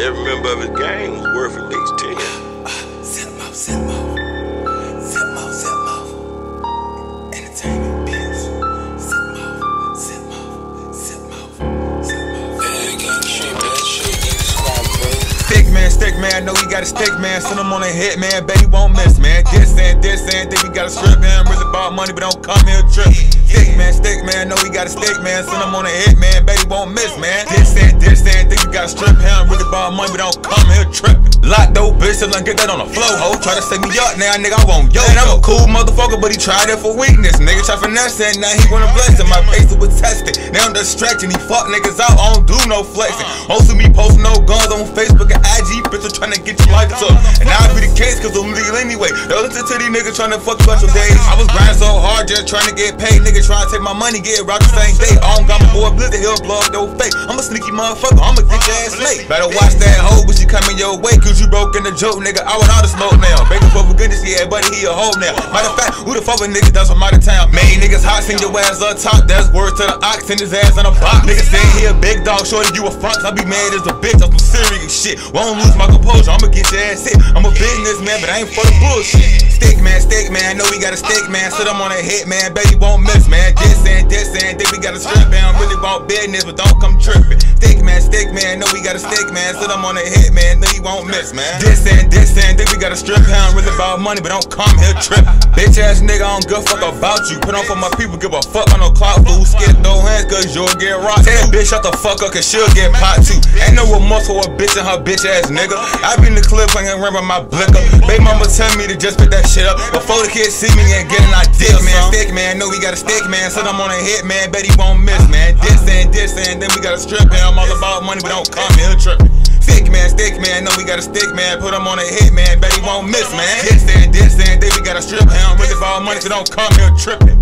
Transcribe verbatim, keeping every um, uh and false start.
Every member of his gang was worth at least ten. Set him off, set him off. Set him off, set him off. Entertainment biz. Set him off, set him off, set him off, set him off. Yeah, gang shit, man. Shit, gang swamp, bro. Stick man, stick man, know he got a stick man. Send him on a hit man, bet he won't miss man. This and this and think we got a strip man. Really about money, but don't come here tripping. Stick man, stick man, know he got a stick man. Send him on a hit man, bet he won't miss man. This and this and think we got a strip him. Really about money, but don't come here tripping. Lock dope bitch, till I get that on the flow, ho. Try to set me up now, nigga, I won't yo. And I'm a cool motherfucker, but he tried it for weakness. Nigga try finesse it, now he wanna bless it. My face was tested, now I'm distracting. He fuck niggas out, I don't do no flexing. Also me posting no guns on Facebook and I G, bitch, trying to get your life took. And now I be the case, cause I'm legal anyway. Don't listen to these niggas trying to fuck you out your days. I was grinding so hard, just trying to get paid. Niggas trying to take my money, get it right the same day. I don't got my boy Blizzard, he'll blow up no fake. I'm a sneaky motherfucker, I'ma get your ass late. Better watch that hoe, but she coming your way, cause you broke in the joke, nigga. I want all the smoke now. Begging for forgiveness, yeah, buddy, he a hoe now. Matter of fact, who the fuck with niggas that's from out of town? Made niggas hot, send your ass up top. That's words to the ox, send his ass in a box. Niggas saying he a big dog, shorty, you a fox. I be mad as a bitch, I'm some serious shit. Won't lose my composure, I'ma get your ass hit. I'm a businessman, but I ain't for the bullshit. Stick man, stick man, know we got a stick man. Sit him on a hit man, bet he won't miss man. This and this and think we got a strip man. Really want business, but don't come tripping. Stick man, stick man, know we got a stick man. Sit him on a hit man, know he won't miss man. This and this and think we got a strip hound. Really about money, but don't come here tripping. Bitch ass nigga, I don't give a fuck about you. Put on for my people, give a fuck on no clout fool. Scared throw hands, cause you'll get rocked. Tell that bitch shut the fuck up, cause she'll get popped too. Ain't no remorse for a bitch and her bitch ass nigga. I be in the club playing around with my blicker. Baby mama tell me to just pick that shit up before the kids see me and get an idea, man. Stick man, know we got a stick man. Sit him on a hit man, bet he won't miss man. This and this and then we got a strip man. I'm all about money, but don't come here tripping. Stick man, stick man, know we got a stick man. Put him on a hit man, bet he won't miss man. This and this and then we got a strip man. Really about money, so don't come here tripping.